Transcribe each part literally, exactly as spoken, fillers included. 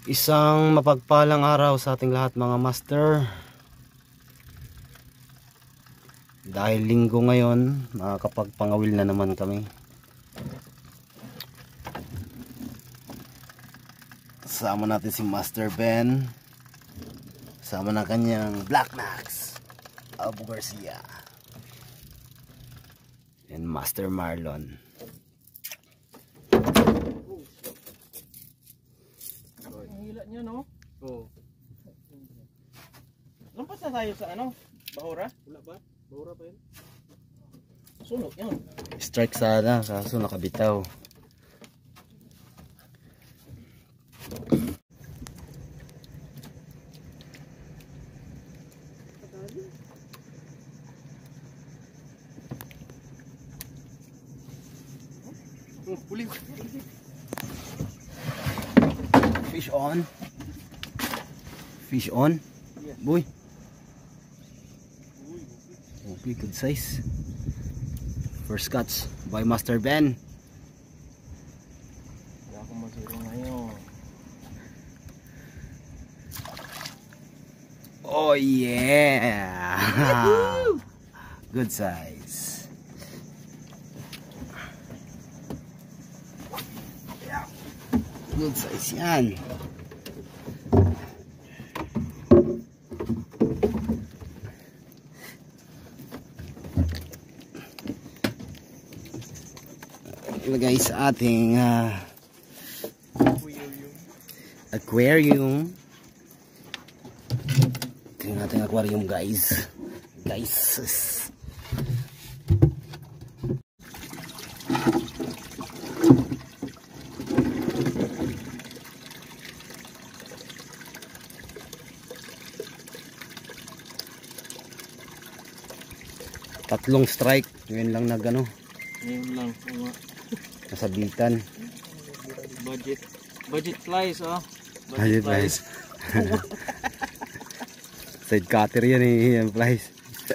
Isang mapagpalang araw sa ating lahat mga master. Dahil linggo ngayon, makakapagpangawil na naman kami. Kasama natin si Master Ben. Kasama na kanyang Black Nax Abu Garcia and Master Marlon. Ang hila niya, no? Oo. Lampas na tayo sa ano? Bahura? Wala ba? Bahura pa yun? Sunog yun. Strike sana, kaso nakabitaw. Oh, huli. Fish on. Fish on. Yes. Boy. Okay, good size. First catch by Master Ben. Kaya ako masiro ngayon. Oh yeah. Good size. Good size yan. Ilagay sa ating uh, aquarium. Ito yung ating aquarium, guys. Guys. Tatlong strike. Ngayon lang nag ano. Ngayon lang. Nasabitan. Budget. Budget flies, oh. Budget, budget flies. Side cutter yan eh. Yan flies.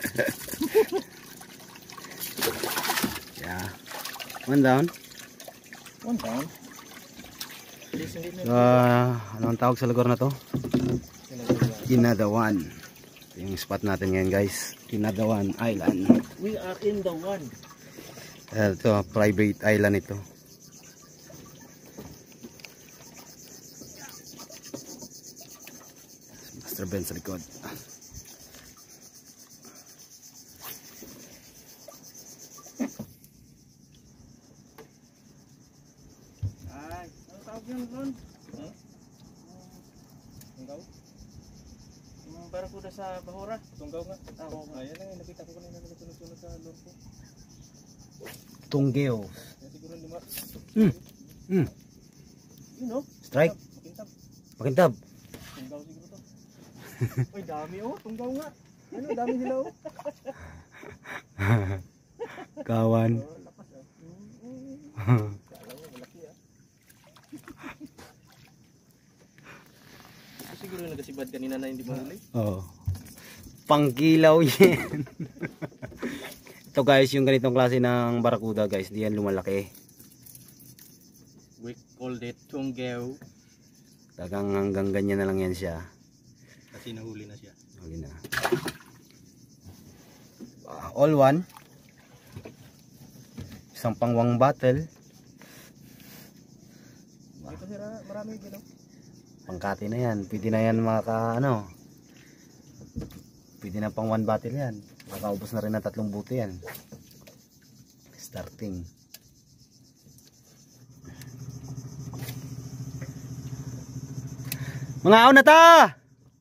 Yeah. One down. One down. So, uh, ano ang tawag sa lugar na to? Kinadawan. Ito yung spot natin ngayon, guys. Kinadawan Island. We are in the one. Uh, ito, private island ito. Master Ben sa likod. Ay, ano tawag yun, Lon? Hmm? Tunggaw? Yung barakuda sa Bahura? Tunggaw nga. Ah, oo nga. Ayan na, nakita ko kanina nagsunod-sunod sa lor ko. Tunggeo. Yan siguro lima. Hmm. Hmm. You know? Strike. Makintab. Makintab. Tunggaw siguro to. Uy, dami oh. Tunggaw nga. Ano, dami nila oh. Kawan. Oh, lakas ah. Kala mo, malaki ah. Ito siguro yung nagasibad kanina na hindi mahuli. Oo. Oh. Pangkilaw yan. Ito guys, yung ganitong klase ng barakuda guys, di yan lumalaki. We called it tunggaw. Tagang hanggang ganyan na lang yan siya. Kasi nahuli na siya. Huli na. Uh, all one. Isang pangwang battle. Dito sira, marami gino. Pangkati na yan. Pwede na yan mga ka, ano. Pwede na pang one battle yan. Makaubos na rin ng tatlong buto yan. Starting. Mga aon na ta!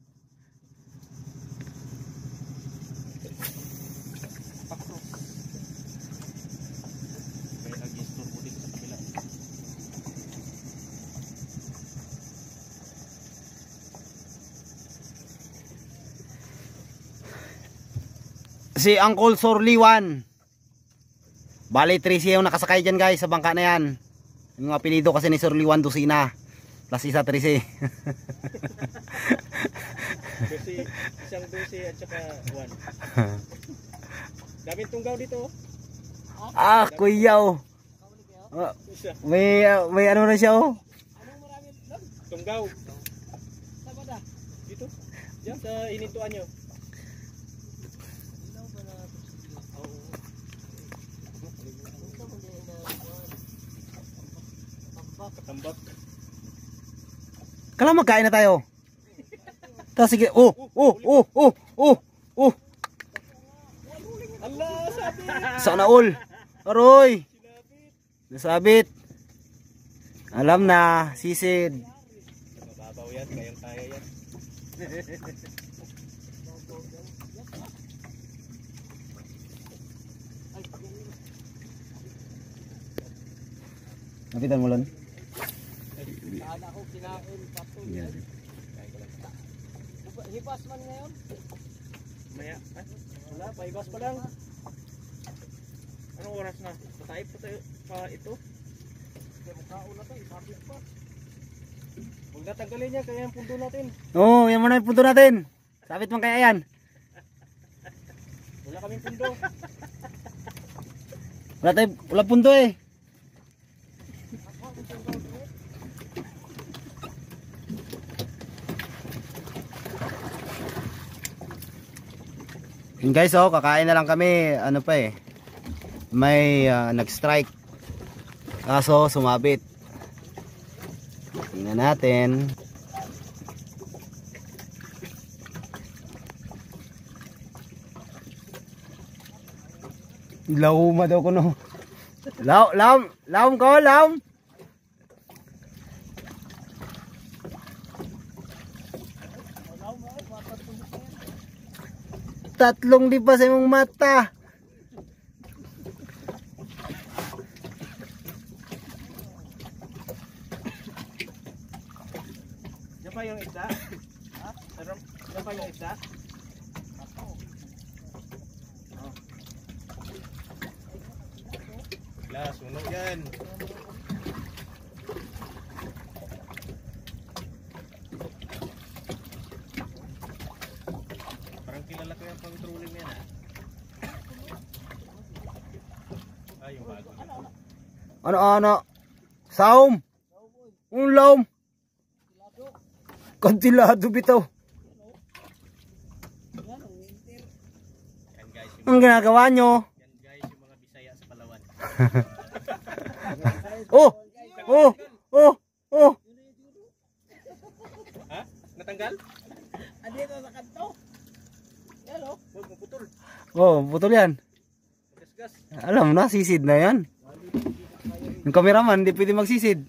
Si Uncle Sorliwan. Bali three siya yung nakasakay dyan guys sa bangka na yan. Yung apelido kasi ni Sorliwan Dusina. Plus isa three siya. Isang dosi at saka one. Daming tunggaw dito. Ah, kuyaw. Uh, may uh, may ano na siya oh. Tunggaw. Diyan sa inintuan nyo. Katambak. Kala magkain na tayo. Ta sige. Oh, oh, oh, oh, oh, oh. Allah, sabi. Sana all. Aroy. Nasabit. Alam na, sisid. Mababaw yan, kayang kaya yan. Napitan mo lang. Sana ako kinain pato. Yan. Hibas man ngayon? Maya, ah, wala, paibas pa lang. Anong oras na? Patay pa tayo pa ito. Kaya mukhaon na tayo, isapit pa. Huwag natanggalin niya, kaya yung pundo natin. Oo, oh, yan mo na yung punto natin. Sabit man kaya yan. Wala kaming pundo. Wala tayo, wala punto eh. Yun guys, oh, kakain na lang kami. Ano pa eh, may uh, nag-strike. Kaso sumabit. Tingnan natin. Lauma daw ko no. Laum, laum, laum ko, laum. Tatlong di pa sa imong mata. Diyan pa yung isda? Ha? Diyan pa yung isda? Wala, sunog yan. Parang kilala ko yung pang-trolling yan ah. Ah, yung bago. Ano ano? Saum. Un laum. Kantilado bitaw. Yan guys, yung, Ang ginagawa nyo? yan guys, yung mga Bisaya sa Palawan. Oh! Oh! Oh! Oh! Ha? Natanggal? Andito sa kanto. Yan o. Huwag maputol. Oh, putol yan. Gasgas. Alam na, sisid na yan. Yung cameraman, hindi pwede magsisid.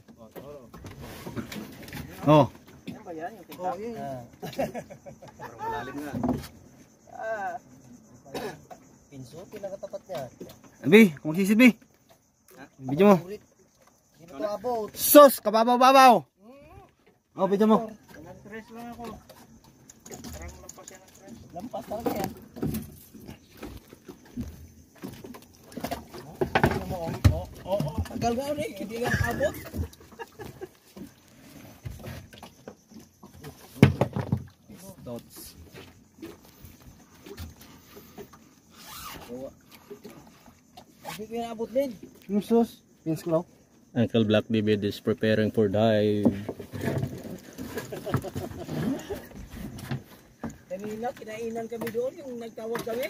Oh. Yan ba yan? Yung tinta? Oh, yun. Parang malalim nga. Ah. Pinso, pinakatapat niya. Abi, kung magsisid, Bi. Video mo. Dito to abot. Sos, kababaw-babaw. Oh, video mo. Nag-stress lang ako. Parang lampas yan ang stress. Lampas talaga yan. Oo, oo, oo. Tagal nga ulit, hindi nga abot. Dots. Hindi ko yan abot din. Yung sos, pins ko lang. Uncle Black David is preparing for dive. Kanina, kinainan kami doon, yung nagtawag kami.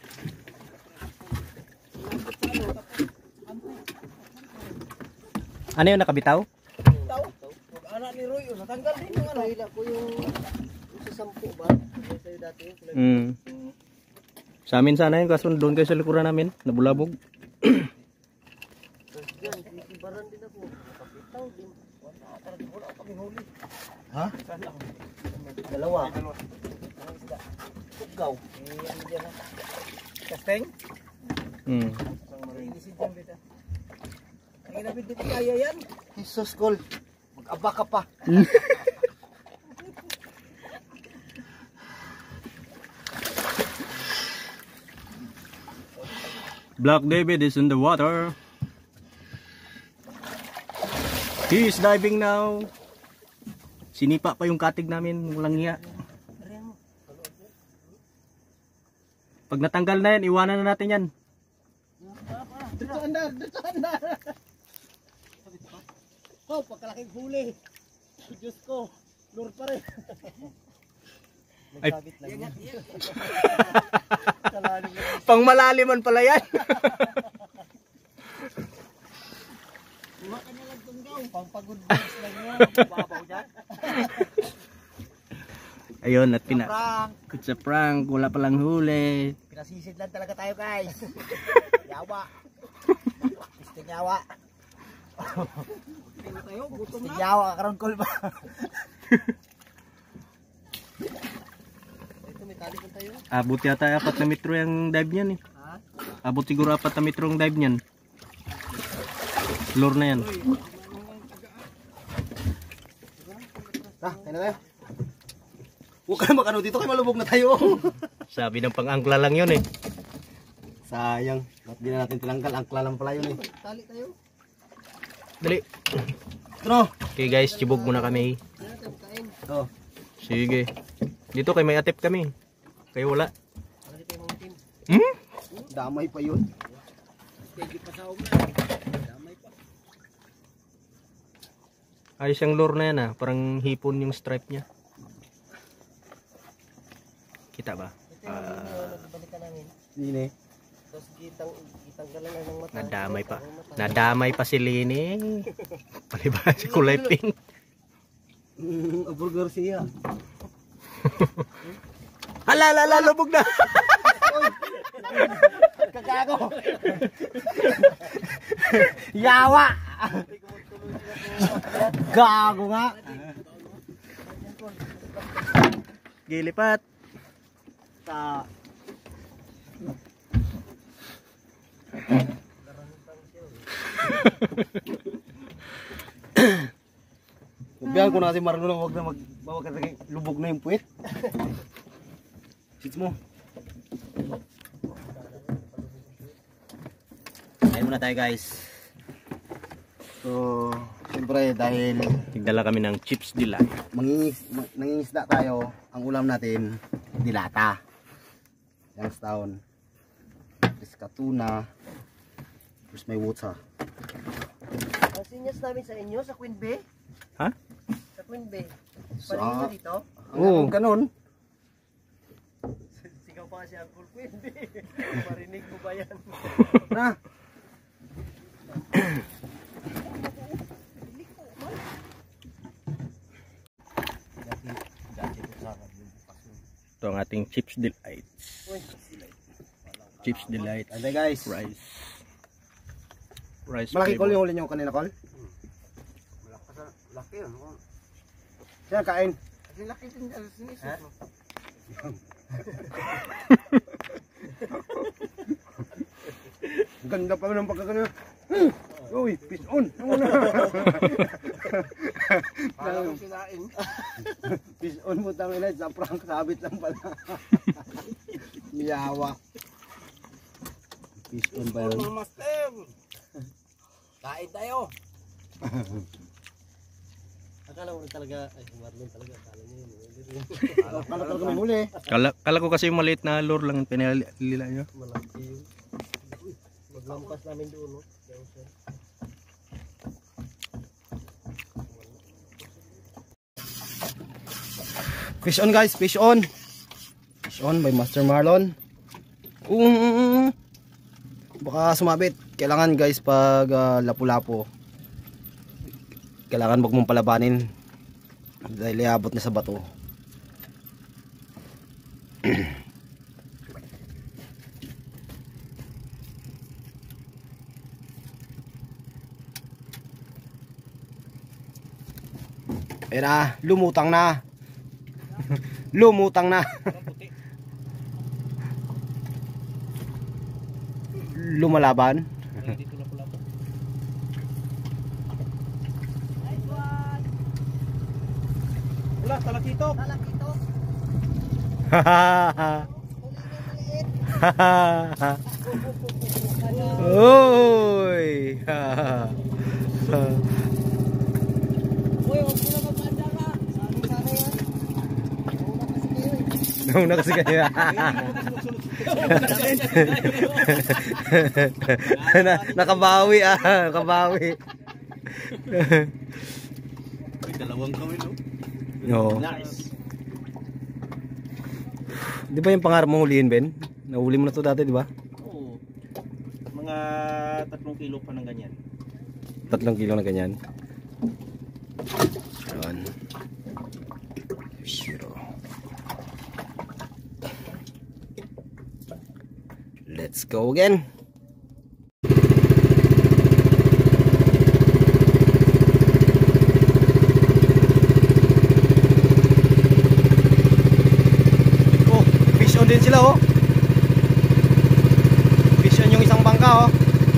Ano yung nakabitaw? Taw, anak ni Roy, oh, natanggal din yung ano. Hila ko yung sa sampu ba? Yung sa'yo dati. Mm. Sa amin sana yun, kaso doon kayo sa likuran namin, nabulabog. Yan, ibaran din ako. Kapitaw din. Wala talaga, wala kami huli. Ha? Dalawa. Ang isda. Tugaw. Eh, ano dyan ha? Kasteng? Mm. Mainisid dyan, beta. Ang inabid dito kaya yan. Jesus call. Mag-aba ka pa. Black David is in the water. He is diving now. Sinipa pa yung katig namin, walang hiya. Pag natanggal na yan, iwanan na natin yan. Dito andar, dito andar. Oh, pagkalaking huli. Diyos ko, lure pa rin. Ay. Nagsabit lang yan. Sa lalim lang. Pang malaliman pala yan. Buha ka niya lang itong gaw. Pang pagod vibes lang yan. Babaw dyan. Ayun, at pina... Prank. It's a prank. Wala palang huli. Pinasisid lang talaga tayo guys. Yawa. Pisting yawa. Tingnan tayo, gutom na. Pisting yawa, karoon call ba? Ito may tali ko tayo. Abot yata apat na metro yung dive niyan eh. Ha? Abot siguro apat na metro yung dive niyan. Lure na yan. Ah, tayo na tayo. Huwag ka na makano dito, kay malubog na tayo. Sabi ng pang-angkla lang yun eh. Sayang, ba't di na natin tinanggal? Angkla lang pala yun eh. Tali tayo. Dali. Ano? Okay guys, chibog muna kami. Hindi natin kain. Oh. Sige. Dito kay may atip kami. Kayo wala. Tali tayo mga team. Hmm? Damay pa yun. Pwede pa sa na. Damay pa. Ayos yung lure na yan ah. Parang hipon yung stripe niya. Kita ba? Ito yung uh, nagbalikan namin. Hindi eh. Tapos kitang, kitang ka lang ng mata. Nadamay pa. Nadamay pa si Lini. Palibas si kulay pink. Mm, burger siya. Hala, hala, lubog na. Kagago. Yawa. Gago nga. Gilipat. Sa Sabihan ko na si Marlon, wag na magbawa ka rin, lubog na yung puwet. Sits mo. Kain muna tayo guys. So, siyempre dahil Tigdala kami ng chips delight. mangingis, ma- nangingisda tayo, ang ulam natin, dilata. Youngstown. Iska tuna. Terus may water. Ang sinyas namin sa inyo, sa Queen Bay. Ha? Sa Queen Bay. Sa- Parin nyo dito. Oo. Ang ganun. Sigaw pa kasi ang full Queen Bay. Marinig mo ba yan? Na. Ito ang ating chips delight. Chips delight. Ande guys. Rice. Rice Malaki flavor. call yung huli nyo kanina call? Laki yun. Siya kain. Kasi laki din ang sinisip mo. Ganda pa ng pagkakano. Hmm. Uy, fish on. Ano na? Parang kinain. Fish on mo tangin na. Sa prank sabit lang pala. Miyawa. Fish on ba yun? Master. Kain tayo. Akala ko talaga, ay Marlon talaga, akala niya yun. Ano talaga may huli? Kala, kala ko kasi yung maliit na lure lang pinalila nyo. Malaki yun. Uy, maglampas namin doon, no? Johnson. Fish on guys, fish on. Fish on by Master Marlon. Um, baka sumabit. Kailangan guys pag uh, lapu-lapo. Kailangan wag mong palabanin. Dahil iabot na sa bato. Ayan na, lumutang na. Lumutang na. Lumalaban. Wala, talakito. Talakito. Oy. Uy, huwag mo na magmanda ka. Sabi sana yan. Una kasi kayo eh. Nauna kasi kayo. Na, nakabawi ah, nakabawi. May dalawang kami no? No. Nice. Di ba yung pangarap mo hulihin, Ben? Nahuli mo na to dati, di ba? Oo. Mga tatlong kilo pa ng ganyan. Tatlong kilo na ganyan. Ayan. Let's go again. Oh, fish on din sila, oh. Fish on yung isang bangka, oh.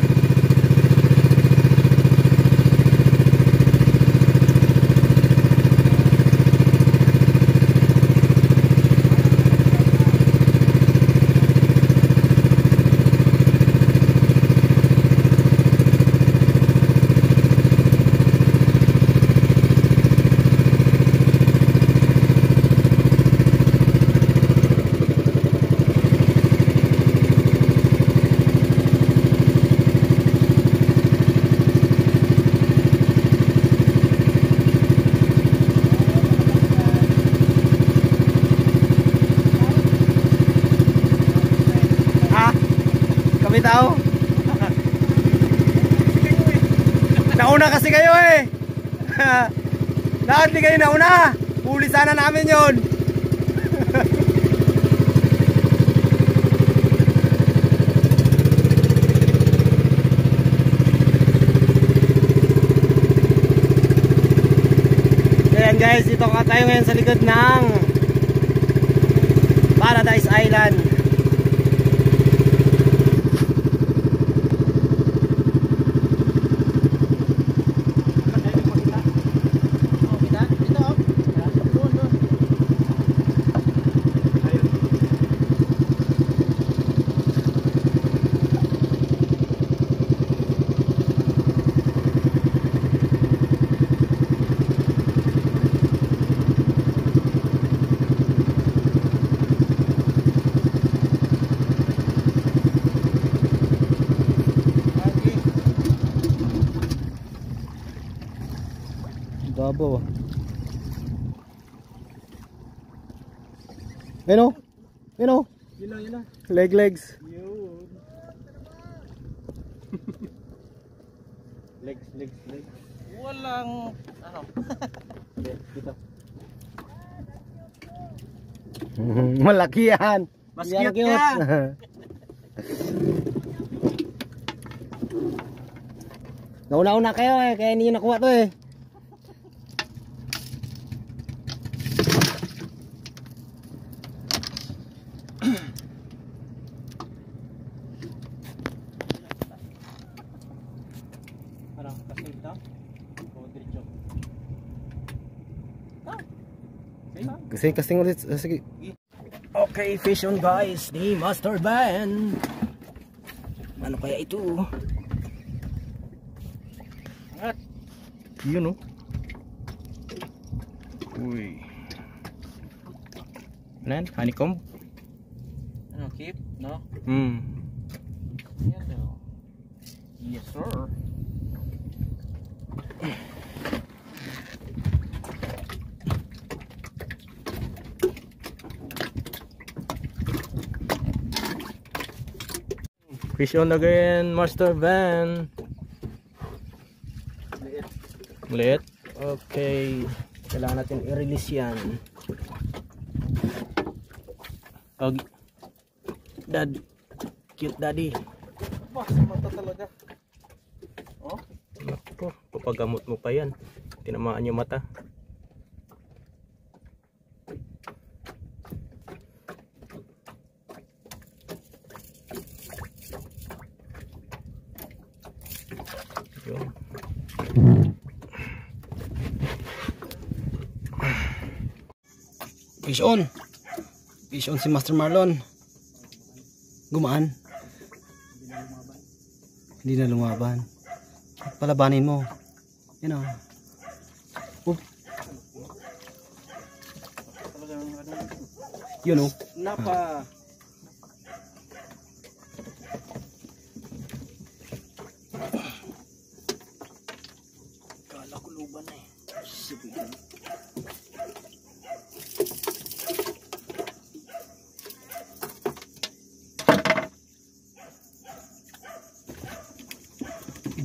Kami tao. Nauna kasi kayo eh. Lahat di kayo nauna. Huli sana namin yun. Ayan guys, dito ka tayo ngayon sa likod ng Paradise Island. Babaw. Ayun o. Ayun o. Yun lang, yun lang. Leg legs. Yun. Legs, legs, legs. Walang, ano. Dito. Malaki yan. Mas Yan, cute ka. Nauna-una kayo eh. Kaya hindi nyo nakuha to eh. Parang kasi ito. O diretso. Kasing kasing ulit. Sige. Okay, fish on guys. Ni Master Ben. Ano kaya ito? Angat. Yun o. Uy. Ano yan? Honeycomb? Ano, keep? No? Hmm. Yan daw. Yes sir. Fish on again, Master Ben. Liit. Maliit? Okay. Kailangan natin i-release yan. Oh, dad. Cute daddy. Bah, sa mata talaga. Oh? Naku, papagamot mo pa yan. Tinamaan yung mata. Yun. Fish on. Fish on si Master Marlon. Gumaan. Hindi na lumaban. Palabanin mo. Yan o. Oop. Talagang ano. Yun o. Napa. Kala ko luban na eh.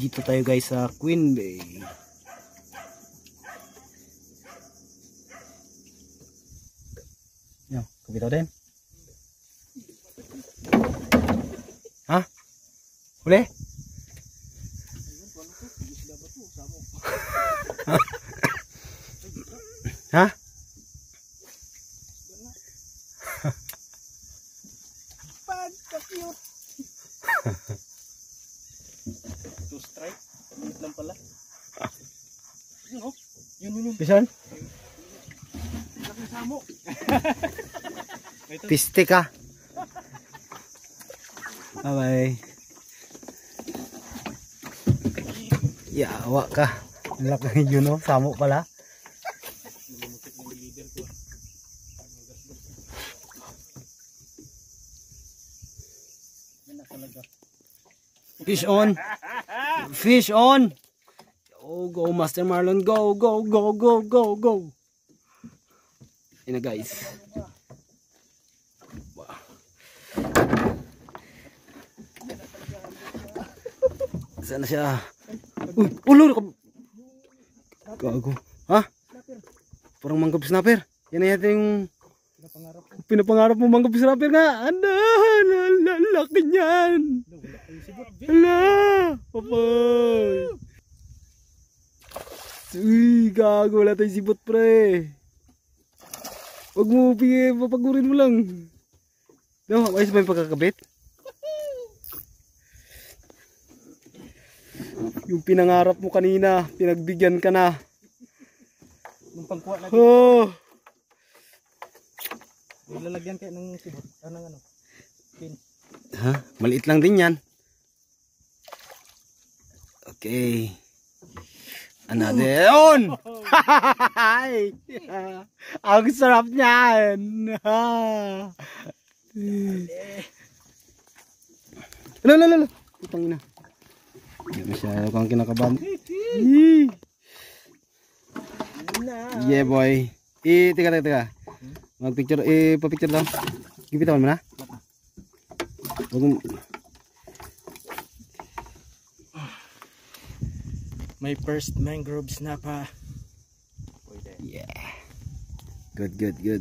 Dito tayo guys sa Queen Bay. Yan, kabitaw din. Ha? Huli? Ha? Pagka-cute. Two strike. Limit lang pala. Yun oh. Yun yun yun. Bisan? Laking samo. Piste ka. Bye-bye. Yawa ka. Laki yun oh. Samo pala. Fish on. Fish on. Oh, go Master Marlon. Go, go, go, go, go, go. Yan na guys. Sana siya. Uy, ulur ka. Gago. Ha? Parang manggap snapper. Yan na yata yung pinapangarap mo manggap snapper nga. Ano? Lalaki niyan. Hala. Papay. Uy, gago. Wala tayong sibot pre. Huwag mo pigay. Papagurin mo lang. No, ayos ba yung pagkakabit? Yung pinangarap mo kanina, pinagbigyan ka na. Nung pangkuha lagi. Oh. Lalagyan kayo ng sibot. Anong ano? Pin. Ha? Maliit lang din yan. Okay. Another on. Hi. Ang sarap niyan. Lalo, lalo, lalo. Putang ina. Hindi masyado kang kinakabahan. Yeah boy. Eh, teka, teka, teka. Mag-picture, eh, pa-picture lang. Gipitawan mo na. Wag mo. My first mangrove snapper. Yeah. Good, good, good.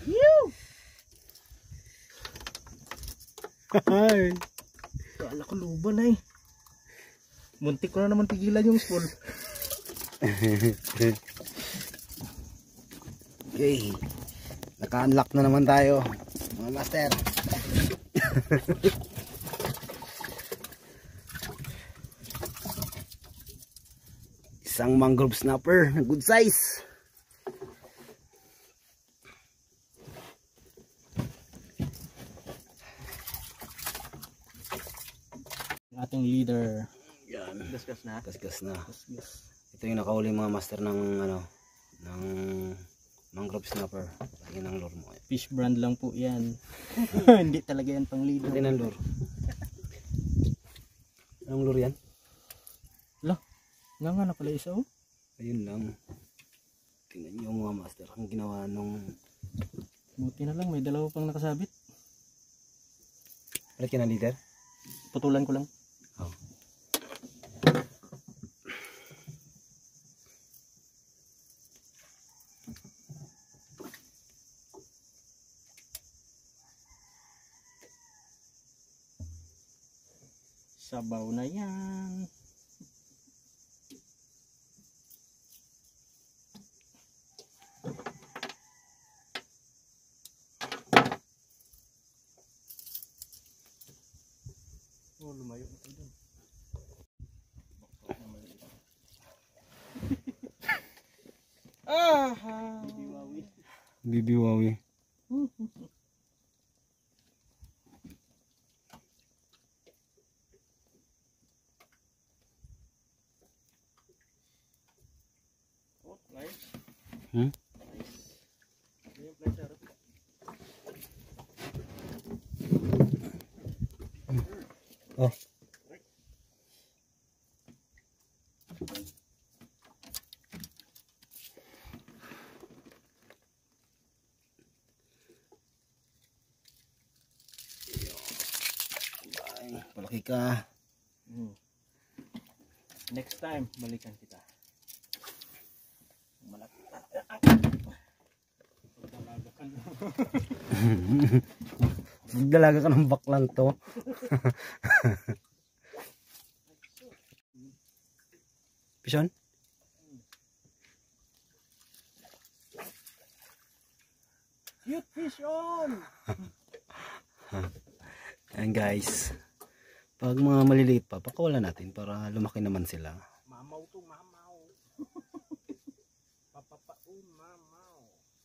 Hi. Kala ko luban ay. Muntik ko na naman pigilan yung spool. Okay. Naka-unlock na naman tayo, mga master. Isang mangrove snapper na good size. Ating leader. Yan. Gasgas na. Gasgas na. Gasgas. Ito yung nakahuli mga master ng ano, ng mangrove snapper. Lagi ng lure mo. Fish brand lang po yan. Hindi talaga yan pang leader. Lagi ng lure. Anong lure yan? Lah, nga nga na pala isa oh. Ayun lang. Tingnan nyo mga master ang ginawa nung... Buti na lang, may dalawa pang nakasabit. Palit ka ng leader? Putulan ko lang. Oh. Sabaw na yan. Oh, lumayo na tayo dun. Ah, bibiwawi. Bibiwawi. Oh, nice. Hmm? Nice. Yung pleasure. Oh. Ay, palaki ka. Hmm. Next time, balikan kita. Malaki. Magdalaga ka ng baklang to. Pison? Cute fish on! Ayan guys. Pag mga maliliit pa, pakawalan natin para lumaki naman sila. Mamaw to, mamaw. Papapaun, mamaw.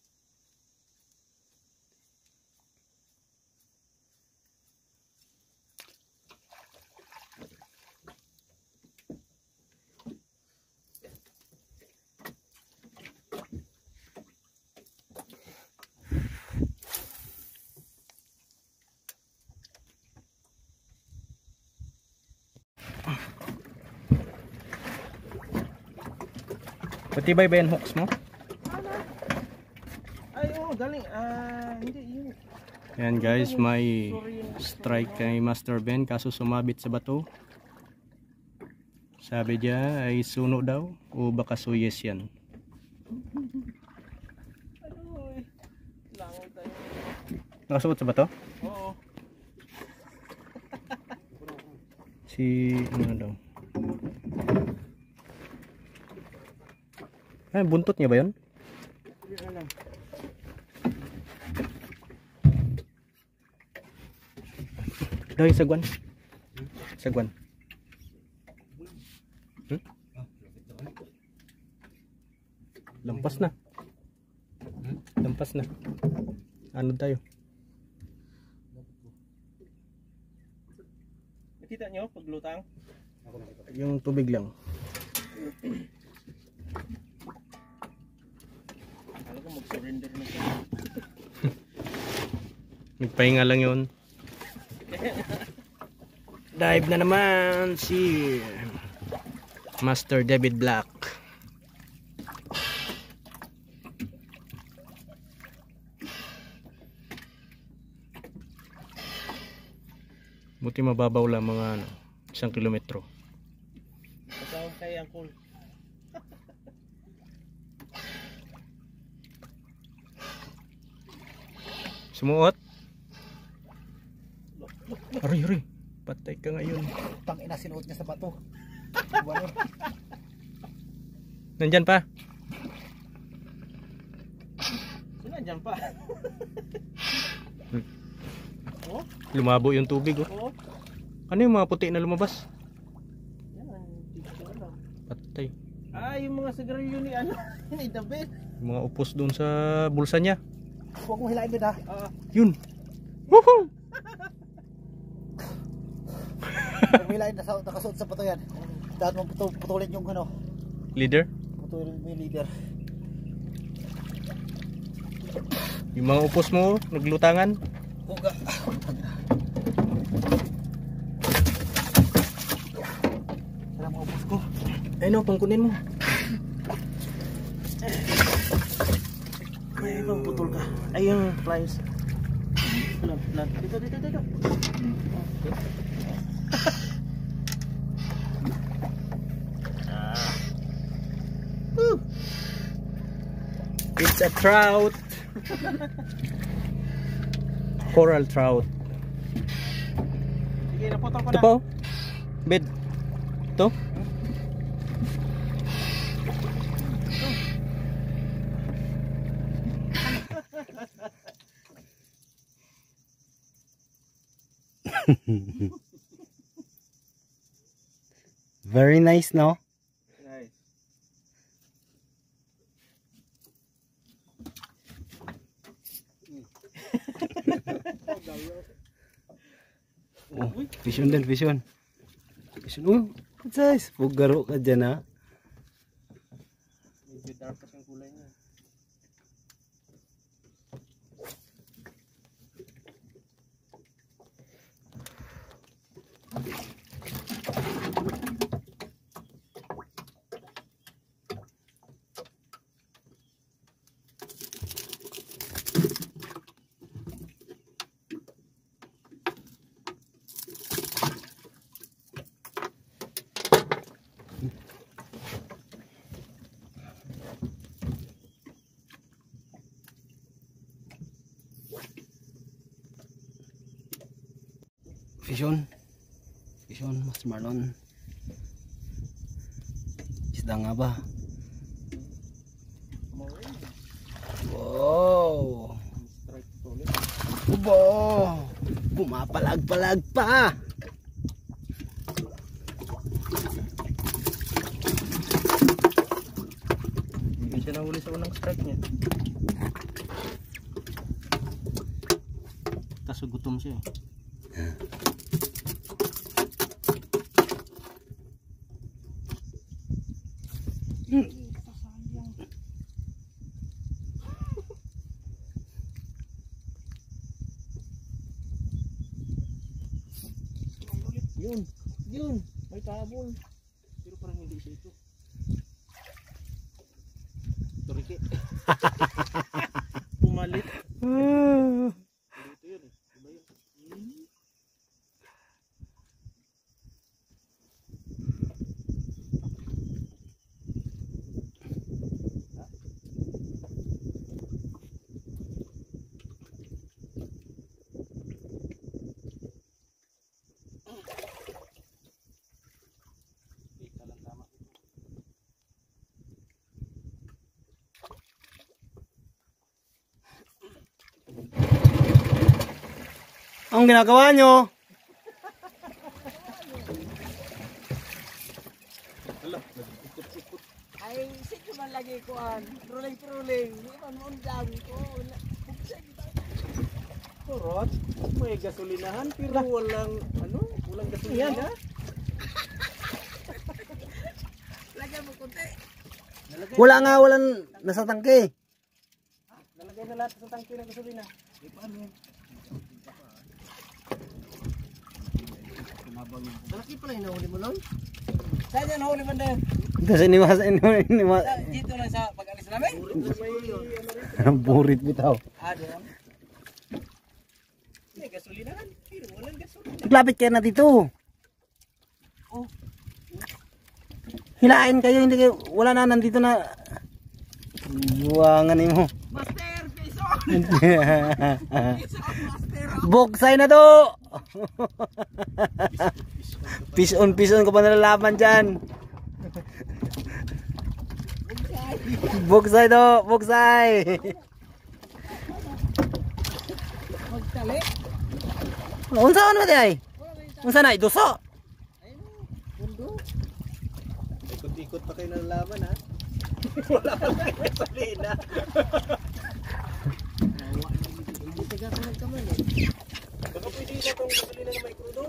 Patibay ba yan hooks mo? Ay, oh, galing. Ah, hindi, yun. Yan guys, may strike kay Master Ben kaso sumabit sa bato. Sabi niya ay suno daw o baka suyes yan. Ay, langon tayo. Nakasuot sa bato? Oo. Si ano daw? Ay, buntot niya ba yun? Hindi alam. Daw yung sagwan. Sagwan. Hmm? Lampas na. Lampas na. Ano tayo? Nakita nyo paglutang? Yung tubig lang. Alam ko mag-surrender na siya. Nagpahinga lang yun. Dive na naman si Master David Black. Buti mababaw lang mga ano, isang kilometro. Kasama kay Uncle. Sumuot. Aray, aray. Patay ka ngayon. Tangina, sinuot niya sa bato. Nandyan pa. Sino dyan pa? Oh? Lumabo yung tubig oh. Oo. Ano yung mga puti na lumabas? Yan, hindi ko alam. Patay. Ah, yung mga sigarilyo ni ano, ni David. Yung mga upos doon sa bulsa niya. Huwag mong hilain din ha. Ah, Yun. Woohoo! Huwag mong hilain, nasa- nakasuot sa bato yan. Dahil mong putul putulin yung ano. Leader. Putulin mo yung leader. Yung mga upos mo naglutangan. Huwag. Saan ang upos ko? Ay no, pangkunin mo. may ibang putol ka. Ay, yung flies. Plan, plan. Dito, dito, dito. It's a trout. Coral trout. Sige, naputol ko Ito na. po. Bed. Ito. Very nice, no? Nice. Oh, vision din, vision. Vision. Oh, good size. Pugaro ka dyan, ha? Medyo dark kasi yung kulay niya. Fish on. Fish on, mas marlon. Isda nga ba? Wow. Ubo. Pumapalag-palag pa. Hindi siya nahuli sa unang strike niya. Kaso gutom siya. Hmm. Yun, yun, may tabol. Pero parang hindi siya ito. Turiki. Pumalit. Dito yun eh. Diba yun? Hmm. Ang ginagawa nyo? Ay, sige man lagi ko an. Truling-truling. Di man mo undang ko. Kurot, may gasolinahan pero walang ano, walang gasolina. Lagyan mo kunti. Wala nga, walang nasa tangke. Nalagay na lahat sa tangke ng gasolina. Eh, paano yun? Malaki pala yung nahuli mo nun? Saan yan nahuli mo din? Ito sa inimas, inimas. Dito lang sa pag-alis namin? Burit bitaw. Ah, doon. May gasolinahan pero walang gasolina. Maglapit kayo na dito. Oh. Hilain kayo, hindi kayo, wala na, nandito na. Buwangan mo. Master, piso! Piso, master! Buksay na to! Fish on, fish on ko pa nalalaman dyan. Buksay to, buksay. Magtali. Unsa ano di ay? Unsa na iduso? Ayun, mundo. Ikot-ikot pa kayo nalalaman ha. Wala pa kayo gasolina. Hindi taga ka nagkaman eh. Baka pwede na itong gasolina na may crudo.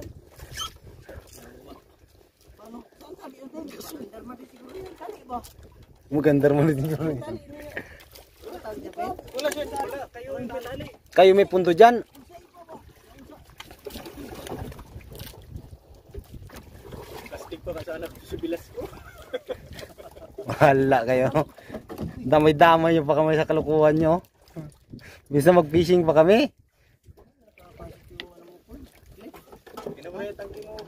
Paano? Saan tali yung tali? Magandar mo din siguro yan. Tali ba? Magandar mo dito. Tali niya. Wala tali niya pa. Wala siya, wala. Kayo ang patali. Kayo may punto dyan. Plastic pa ka sana sa bilas ko. Wala kayo. Damay-damay nyo pa kami sa kalukuhan nyo. Bisa mag-fishing pa kami. Ginawa yung tangki mo.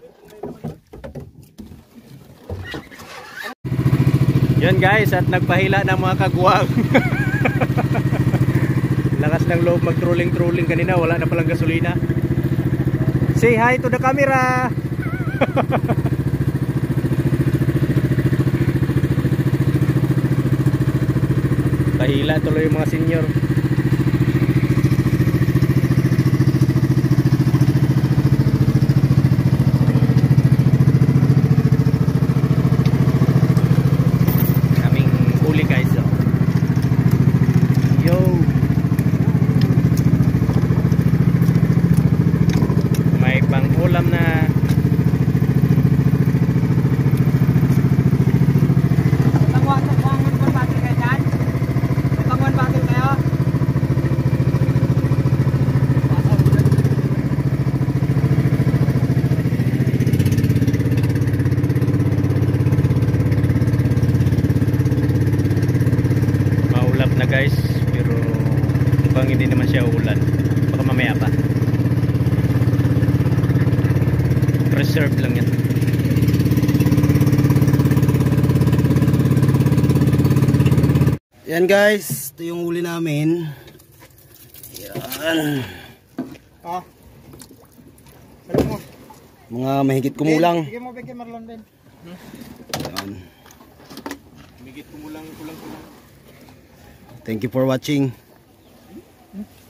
Yan guys, at nagpahila ng mga kagwang. Lakas ng loob mag-trolling-trolling kanina, wala na palang gasolina. Say hi to the camera. Pahila tuloy yung mga senior. Kaming huli guys. Oh. Yo. May pang-ulam na. Bangon ko bakit kayo dyan? Bangon bakit kayo? Maulap na guys, pero mukhang hindi naman siya uulan. Baka mamaya pa. Reserve lang yan. Yan guys, ito yung huli namin. Yan. Ah. Ano mo? Mga mahigit kumulang. Sige mo bigyan Marlon din. Yan. Migit kumulang kulang kulang. Thank you for watching.